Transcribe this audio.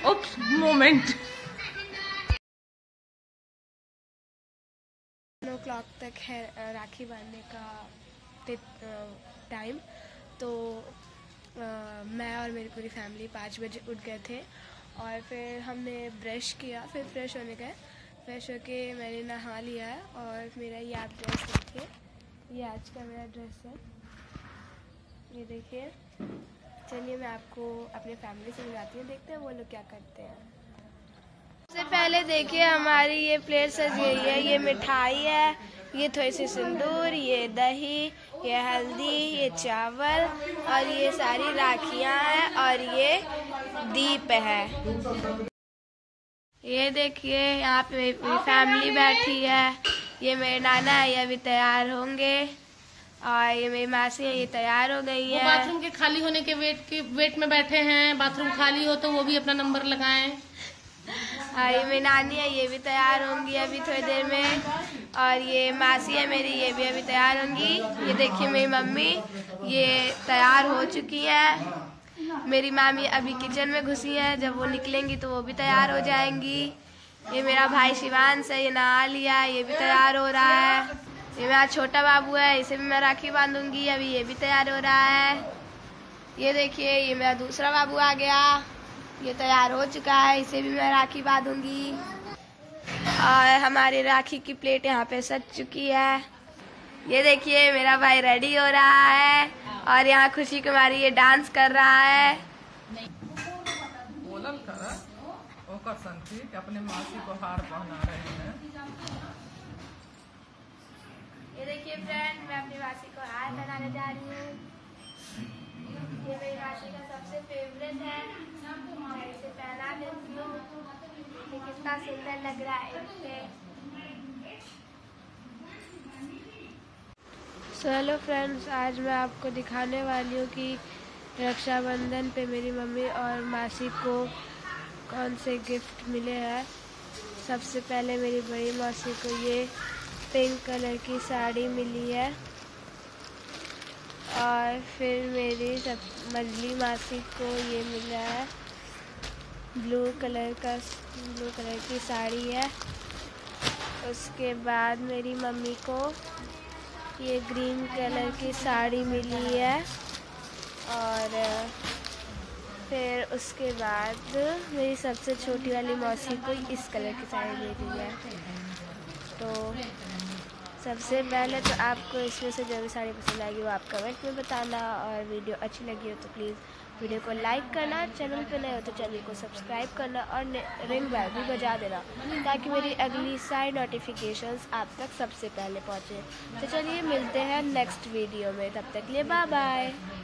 उप्स moment. 9 o'clock तक है राखी बांधने का टाइम। तो मैं और मेरी पूरी फैमिली 5 बजे उठ गए थे और फिर हमने ब्रश किया, फिर फ्रेश होने गए। फ्रेश होके मैंने नहा लिया है और मेरा ये आप ड्रेस देखिए, ये आज का मेरा ड्रेस है, ये देखिए। चलिए मैं आपको अपने फैमिली से मिलाती हूँ, देखते हैं वो लोग क्या करते हैं। सबसे पहले देखिए हमारी ये प्लेट सजी हुई है, ये मिठाई है, ये थोड़ी सी सिंदूर, ये दही, ये हल्दी, ये चावल और ये सारी राखियाँ हैं और ये दीप है। ये देखिए यहाँ पे मेरी फैमिली बैठी है, ये मेरे नाना है, ये अभी तैयार होंगे और ये मेरी मासी है, ये तैयार हो गई है। बाथरूम के खाली होने के वेट में बैठे हैं, बाथरूम खाली हो तो वो भी अपना नंबर लगाएं। और ये मेरी नानी है, ये भी तैयार होंगी अभी थोड़ी देर में। और ये मासी है मेरी, ये भी अभी तैयार होंगी। ये देखिए मेरी मम्मी, ये तैयार हो चुकी है। मेरी मामी अभी किचन में घुसी है, जब वो निकलेंगी तो वो भी तैयार हो जाएंगी। ये मेरा भाई शिवांश है, ये नहा लिया, ये भी तैयार हो रहा है। ये मेरा छोटा बाबू है, इसे भी मैं राखी बांधूंगी, अभी ये भी तैयार हो रहा है। ये देखिए ये मेरा दूसरा बाबू आ गया, ये तैयार हो चुका है, इसे भी मैं राखी बांधूंगी। और हमारी राखी की प्लेट यहाँ पे सज चुकी है। ये देखिए मेरा भाई रेडी हो रहा है और यहाँ खुशी कुमारी ये डांस कर रहा है। अपने मासी को हार पहना रहे हैं। ये देखिए फ्रेंड, मैं अपनी मासी को हार पहनाने जा रही हूँ। ये मेरी मासी का सबसे फेवरेट है, मैं इसे पहना देती हूँ। ये कितना सुंदर लग रहा है इससे। हेलो फ्रेंड्स, आज मैं आपको दिखाने वाली हूँ कि रक्षाबंधन पे मेरी मम्मी और मासी को कौन से गिफ्ट मिले हैं। सबसे पहले मेरी बड़ी मासी को ये पिंक कलर की साड़ी मिली है और फिर मेरी मझली मासी को ये मिला है ब्लू कलर की साड़ी है। उसके बाद मेरी मम्मी को ये ग्रीन कलर की साड़ी मिली है और फिर उसके बाद मेरी सबसे छोटी वाली मौसी को इस कलर की साड़ी मिली है। तो सबसे पहले तो आपको इसमें से जो भी साड़ी पसंद आएगी वो आप कमेंट में बताना, और वीडियो अच्छी लगी हो तो प्लीज़ वीडियो को लाइक करना, चैनल पे नए हो तो चैनल को सब्सक्राइब करना और रिंग बेल भी बजा देना ताकि मेरी अगली सारी नोटिफिकेशंस आप तक सबसे पहले पहुँचे। तो चलिए मिलते हैं नेक्स्ट वीडियो में, तब तक के लिए बाय बाय।